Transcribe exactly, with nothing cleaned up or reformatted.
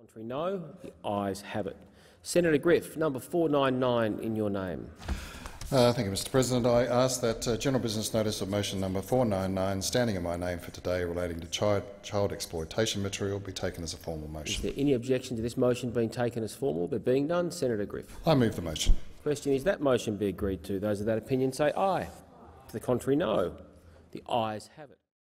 Contrary, no. The ayes have it. Senator Griff, number four ninety-nine in your name. Uh, thank you, Mister President. I ask that uh, general business notice of motion number four ninety-nine, standing in my name for today, relating to child, child exploitation material, be taken as a formal motion. Is there any objection to this motion being taken as formal? There being none, Senator Griff. I move the motion. Question is that motion be agreed to. Those of that opinion say aye. To the contrary, no. The ayes have it.